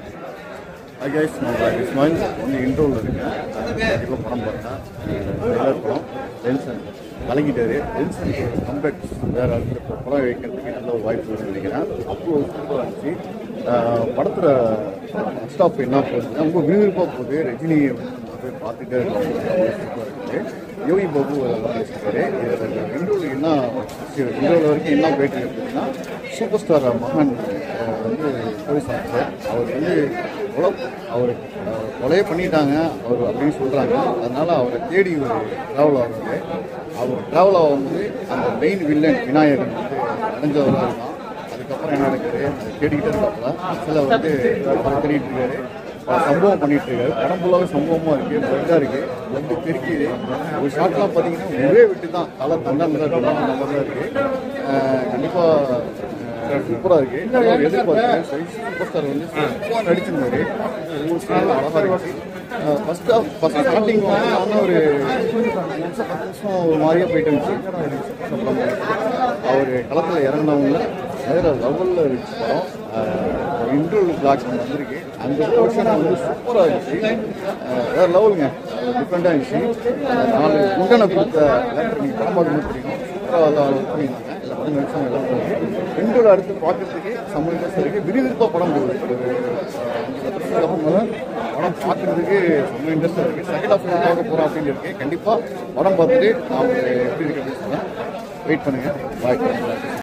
Hi guys, நான் Ismail. ஒன்று இன்ட்ரோவில் இருக்கேன். கண்டிப்பாக படம் பார்த்தேன். ட்ரெய்லர் படம் டென்ஷன் கலங்கிட்டாரு. டென்ஷனுக்கு கம்பேக்ஸ் வேறு இடத்துல இப்போ படம் வைக்கிறதுக்கு நல்ல ஒரு வாய்ப்பு வரும்னு நினைக்கிறேன். அப்போ சூப்பராக இருந்துச்சு. படத்தில் ஃபர்ஸ்ட் ஆஃப் என்ன போகுதுன்னா ரொம்ப விறுவிறுப்பாக போகுது. ரஜினியை போய் பார்த்துட்டே இருக்குது. யோகி பாபு அதெல்லாம் வச்சுருக்காரு. இந்தியாவில் என்ன இந்தியாவில் வரைக்கும் என்ன பேட்டி இருக்குதுன்னா சூப்பர் ஸ்டார் மகான் வந்து போலீஸ் ஆஃபீஸர் அவர் வந்து அவர் கொலையே பண்ணிட்டாங்க அவர் அப்படின்னு சொல்கிறாங்க. அதனால் அவரை தேடி ஒரு ட்ராவல் ஆகுது. அவர் ட்ராவல் ஆகும்போது அந்த மெயின் வில்லன் விநாயகன் வந்து அடைஞ்சவராக இருக்கான். அதுக்கப்புறம் என்ன நடக்குது அதை தேடிக்கிட்டே இருக்காப்புல. சில வந்து அவரை தேடிட்டு இருக்காரு. சம்பவம் பண்ணிட்டு இருக்காரு. படம் ஃபுல்லாகவே சம்பவமாக இருக்குது. பிளட்டாக இருக்குது. பிளட்டு தெரிக்குது. ஒரு ஷாட்லாம் பார்த்தீங்கன்னா ஒரே விட்டு தான் தலை தண்டாமல் தான் அந்த மாதிரி தான் இருக்குது. கண்டிப்பாக சூப்பராக இருக்குது. எதிர்பார்த்தேன் சூப்பர் ஸ்டார் வந்து சூப்பராக நடிச்சிருந்தாரு. ஒவ்வொரு ஸ்டாரில் அழகாக இருந்துச்சு. ஃபஸ்ட் ஸ்டார்டிங் பார்த்தீங்கன்னா ஒரு 10 நிமிஷம் ஒரு மாதிரியாக போயிட்டு இருந்துச்சு. அவர் களத்தில் இறங்கினவங்கள வேறு லெவலில் இருந்துச்சு படம். இன்டர்வல் பிளாக்ஸ் வந்திருக்கு. அந்த போர்ஷன் வந்து சூப்பராக இருந்துச்சு. வேறு லெவலுங்க. டிஃப்ரெண்ட்டாக இருந்துச்சு. 4 குண்டனை கொடுத்த நீங்கள் படம் பார்க்கணும் தெரியும். சூப்பராக எல்லாம் பண்ணியிருந்தாங்க. எல்லா படம் நிமிஷம் எல்லாம் போகுது. இன்டர்வல் அடுத்து பார்க்குறதுக்கு செம்ம இன்ட்ரெஸ்ட் இருக்குது. விறுவிறுப்பாக படம் போகுது. ஒரு 5 வருஷத்துக்கு அப்புறம் படம் பார்க்குறதுக்கு செம்ம இன்ட்ரெஸ்ட்டாக இருக்குது. செகண்ட் ஆஃப் பார்க்க போகிறோம் அப்படின்னு இருக்குது. கண்டிப்பாக படம் பார்த்துட்டு நான் எப்படி இருக்கு அப்படின்னு சொன்னேன். வெயிட் பண்ணுங்கள். பாய்.